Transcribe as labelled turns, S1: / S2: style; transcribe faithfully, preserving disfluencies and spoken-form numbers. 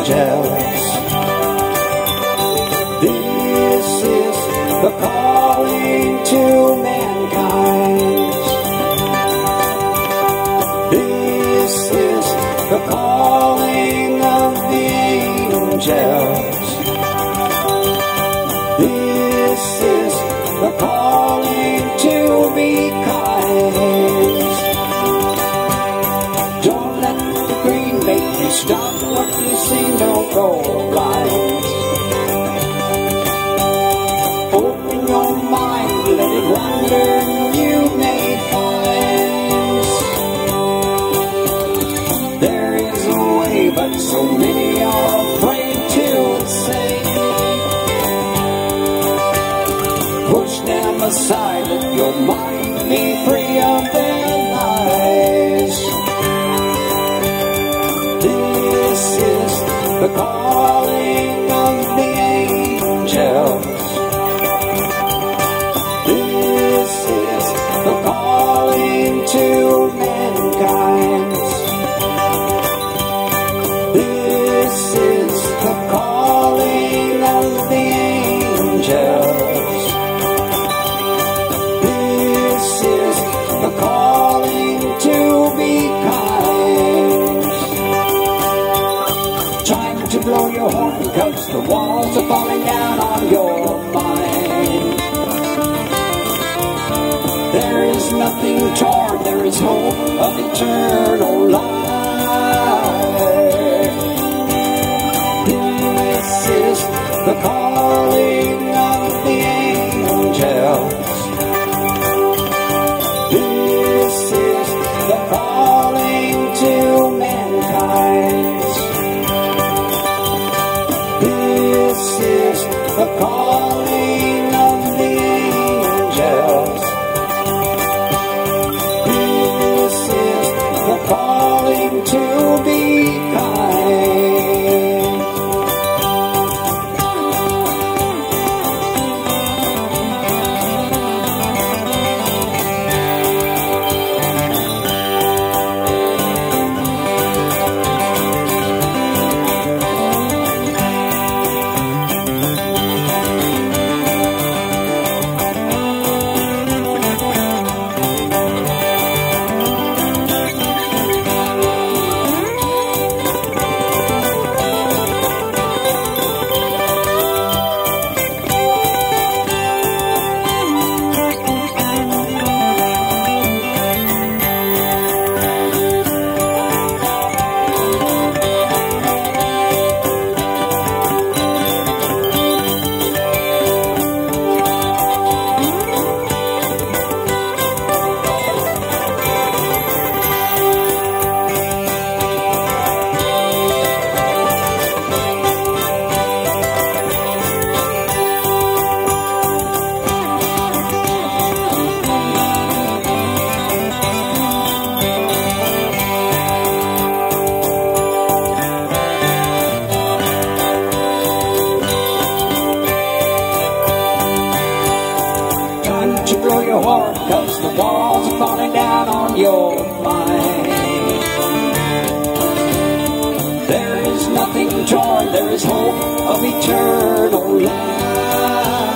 S1: angels. This is the calling to mankind. This is the calling of the angels. This is the calling to be kind. Don't let the green make you stop what you see, don't go blind. Open your mind, let it wander, you may find there is a way, but so many are afraid to say. Push them aside, let your mind be free of their lies. This is the calling of the angels. This is the calling to mankind. This is the calling of the angels. This is the calling to be kind. Time to blow your horn because the walls are falling down on your mind. There is nothing torn, there is hope of eternal life. This is the calling of the angels. This is the calling to mankind. This is the calling of the angels. This is the calling to be kind. To blow your horn, cause the walls are falling down on your mind. There is nothing torn, there is hope of eternal life.